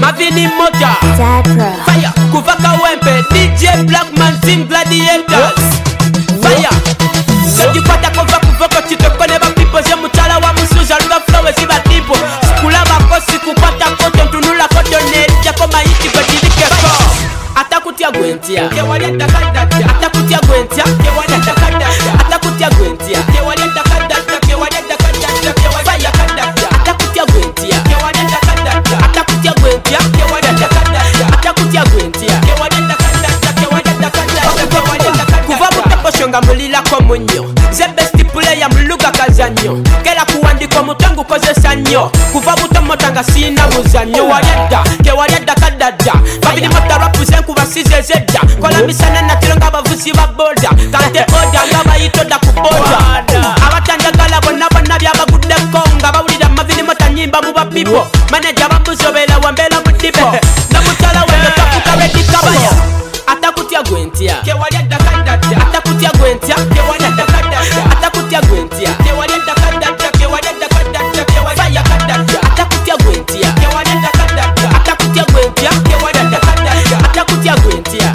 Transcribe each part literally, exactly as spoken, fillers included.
Mavini Moja Fire Kuvaka Wempe D J Blackman Team Gladiators Fire Sejipata kova kuvoko chitokone bapipo je mutala wa musuja luga flowe ziba tipo Sikula bakosi kupata koto ntunula koto nerija koma iti kwa jilike ko Atakutia Gwentia Atakutia Gwentia Atakutia Gwentia Fire Atakutia Gwentia Atakutia Gwentia Atakutia Gwentia Kuva muteko shonga mulila komunyo Ze besti player muluga kazanyo Kela kuwandiko mutangu kozesa nyo Kuva muto motanga sina muzanyo Wariada, ke wariada kadada Babidi mota rapu zenku basize zeda Kola misana na tilonga bavusi baboda Kante oda ngaba itoda kuboda Awatanda gala bona bona byaba gude konga Bawulida mavini mota nyimba muba pipo Manager babuzo bela wambela mutipo Na mutala wendo tafuka redi kabaya Atakutia Gwentia Atakutia Gwentia Atakutia Gwentia Fire Atakutia Gwentia Atakutia Gwentia Atakutia Gwentia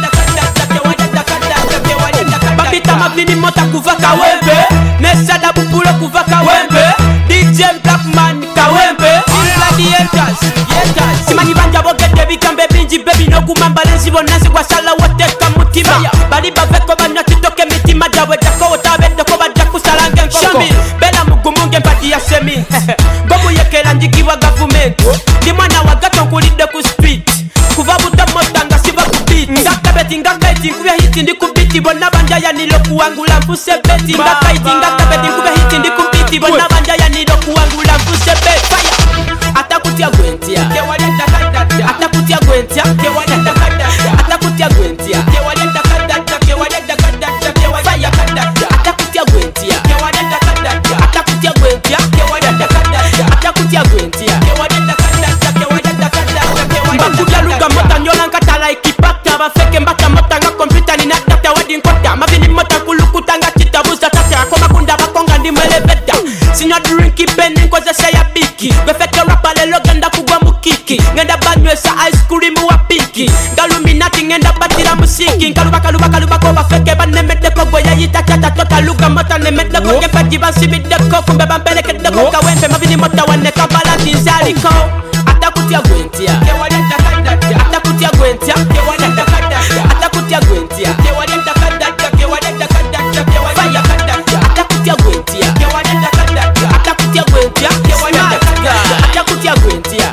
Babita mavini mota kuvaka wembe Nesada bupulo kuvaka wembe D J Blackman kawembe Gladiators Simanyi banja bogete bikambe binji baby no kumambalenzi bonansi kwa sala woteka mutima Bali baveko banya chitoke mitima jawe dako otabede ko badaku salange nkoko Bela mugumunge mpati ya semi Gomu yekela njikiwa government Ndi mwana wagato nkulide ku speed Kuva buta motanga siva kupiti Ngaka beti ngaka iti nkubya hiti ndi kupiti Bona banja ya nilo kuangula mfuse beti Ngaka iti ngaka beti nkubya hiti ndi kupiti Bona banja ya nilo kuangula mfuse beti Fire Atakutia Gwentia Atakutia Gwentia Atakutia Gwentia Fire Atakutia Gwentia Atakutia Gwentia Atakutia Gwentia Mbakuja luga mota nyola nkatala ikipata Bafeke mbata mota nga kompita nina data wadi nkota Mavini mota kulukutanga chitabuza tata Koma kunda bakonga ndi mweleveta Sinywa drinki peni nkoze seya biki Gwefeke rapa lelo genda kugwa mukiki Ngenda banywesa ice cream wa pinki Galuminati ngenda batira musiki Nkaluba kaluba kaluba ko bafeke banemete ko Goya yita chata tota luga mota nemete ko Ngepa jiba sibide ko kumbe bampeleke deko Kawempe mavini mota wane kabalati nzaliko Atakutia Gwentia Atakutia Gwentia Atakutia Gwentia Fire Atakutia Gwentia Atakutia Gwentia Atakutia Gwentia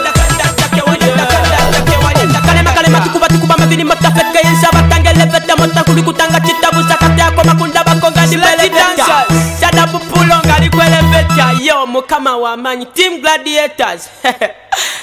Kalema kalema tukuba tukuba mavini mota fetke yensa batangele vete mota kulikutanga chitabu sakate ako makunda bakonga dibele veta Sada pupulonga likwele veta Yo mukama wa manyi Team Gladiators